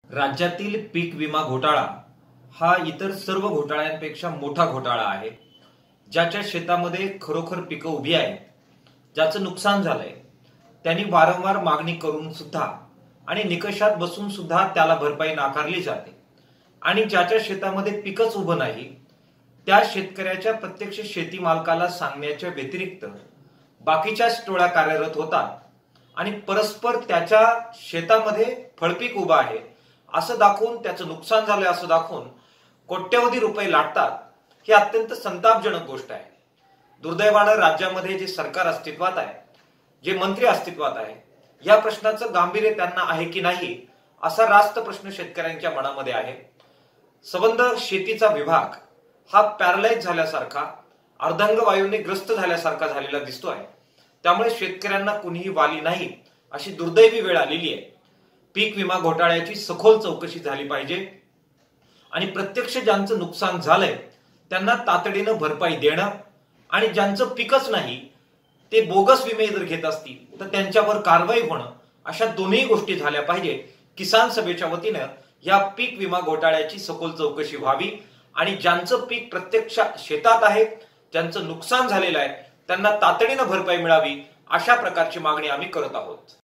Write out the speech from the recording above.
राज्यातील पीक विमा घोटाळा हा इतर सर्व घोटाळ्यांपेक्षा मोठा घोटाळा आहे. ज्याच्या शेतामध्ये खरोखर पिकं उभी आहेत, ज्याचं नुकसान झालंय, त्यांनी वारंवार मागणी करून सुद्धा आणि निकषात बसून सुद्धा त्याला भरपाई नाकारली जाते. आणि ज्याच्या शेतामध्ये पिकच उभं नाही, त्या शेतकऱ्याच्या प्रत्यक्ष शेती मालकाला सांगण्याच्या व्यतिरिक्त बाकीच्याच टोळ्या कार्यरत होतात आणि परस्पर त्याच्या शेतामध्ये फळपीक उभं आहे असं दाखवून, त्याचं नुकसान झालंय असं दाखवून कोट्यवधी रुपये लाटतात. ही अत्यंत संतापजनक गोष्ट आहे. दुर्दैवानं राज्यामध्ये जे सरकार अस्तित्वात आहे, जे मंत्री अस्तित्वात आहे, या प्रश्नाचं गांभीर्य त्यांना आहे की नाही असा रास्त प्रश्न शेतकऱ्यांच्या मनामध्ये आहे. संबंध शेतीचा विभाग हा पॅरालाइज झाल्यासारखा, अर्धांग वायूने ग्रस्त झाल्यासारखा झालेला दिसतोय. त्यामुळे शेतकऱ्यांना कुणीही वाली नाही अशी दुर्दैवी वेळ आलेली आहे. पीक विमा घोटाळ्याची सखोल चौकशी झाली पाहिजे आणि प्रत्यक्ष ज्यांचं नुकसान झालंय त्यांना तातडीनं भरपाई देणं, आणि ज्यांचं पिकच नाही ते बोगस विमे जर घेत असतील तर त्यांच्यावर कारवाई होणं, अशा दोन्ही गोष्टी झाल्या पाहिजे. किसान सभेच्या वतीनं या पीक विमा घोटाळ्याची सखोल चौकशी व्हावी आणि ज्यांचं पीक प्रत्यक्ष शेतात आहे, ज्यांचं नुकसान झालेलं आहे, त्यांना तातडीनं भरपाई मिळावी, अशा प्रकारची मागणी आम्ही करत आहोत.